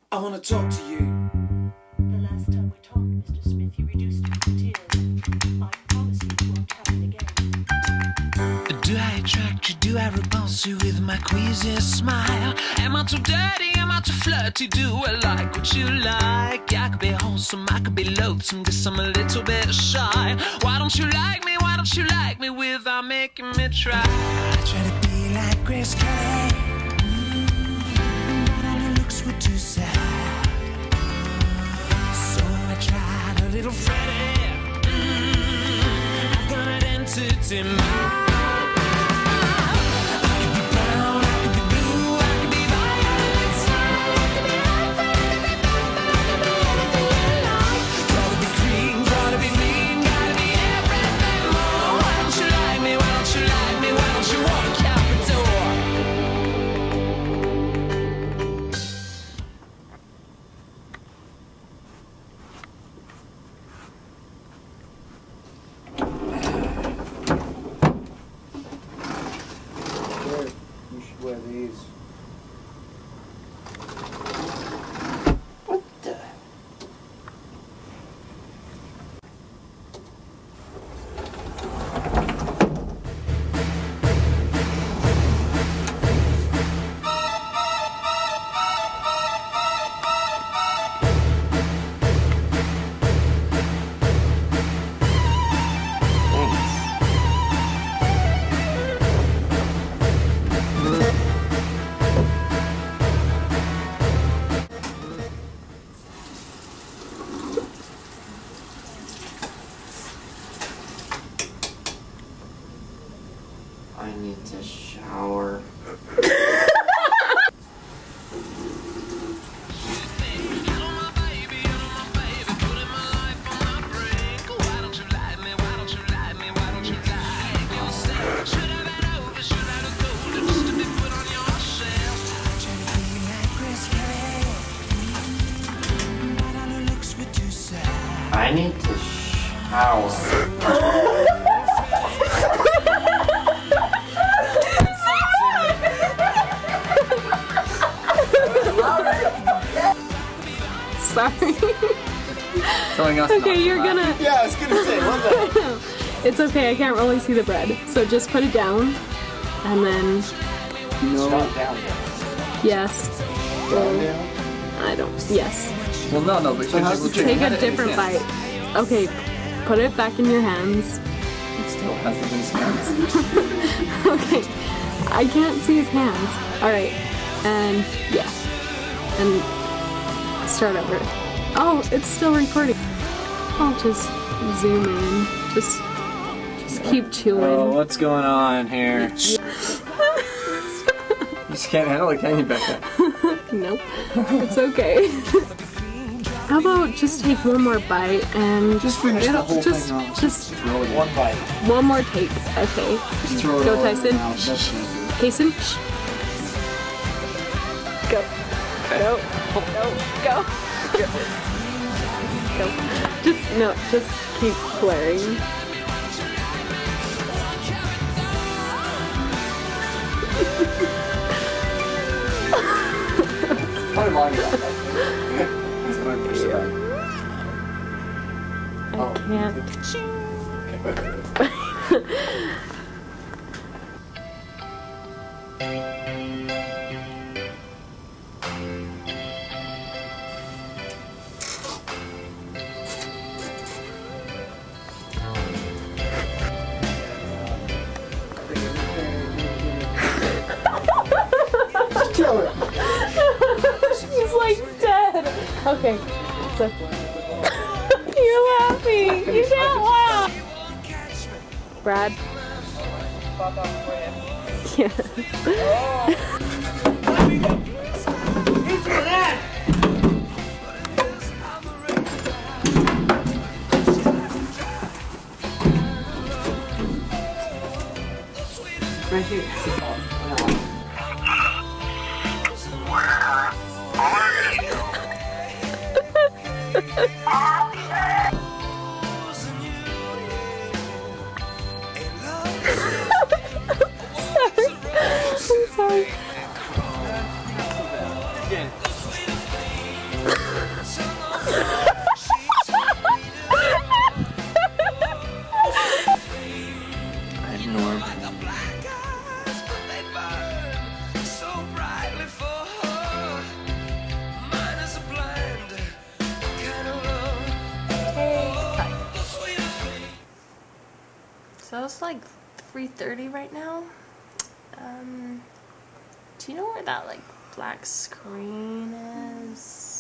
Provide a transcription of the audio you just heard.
I wanna talk to you. The last time we talked, Mr. Smith, you reduced me to tears. I promise you it won't happen again. Do I attract you? Do I repulse you with my queasy smile? Am I too dirty? Am I too flirty? Do I like what you like? I could be wholesome, I could be loathsome, guess I'm a little bit shy. Why don't you like me? Why don't you like me without making me try? I try to be like Grace Kelly, but all her looks were too sad. So I tried a little Freddie. I've got an entity mind. You should wear these. What the? I need to shower. I need to shower. Sorry. Something else. Okay, you're gonna. Yeah, I was gonna say, what the? It's okay, I can't really see the bread. So just put it down, and then. No. Down. Yes. Down, down. I don't. Yes. Well, no, but you have to Take a different bite. Okay, put it back in your hands. It still has it in his hands. Okay, I can't see his hands. Alright, and yeah. And start over. Oh, it's still recording. I'll just zoom in. Just keep chewing. Oh, what's going on here? You just can't handle it, can you, Becca? Nope, it's okay. How about just take one more bite and Just finish the whole thing off. Just throw it one bite. one more take. Okay. Just throw it Go, all Tyson. out. That's easy. Tyson. Go. Go. Go. Go. Go. Just keep blaring. Probably long enough. That's what I'm pursuing. I can't. Kill it. He's like dead. Okay. So you're laughing. You can't laugh. Brad. Yeah. Right here. I'm sorry. Again. Norm. So it's like 3:30 right now. Do you know where that like black screen is?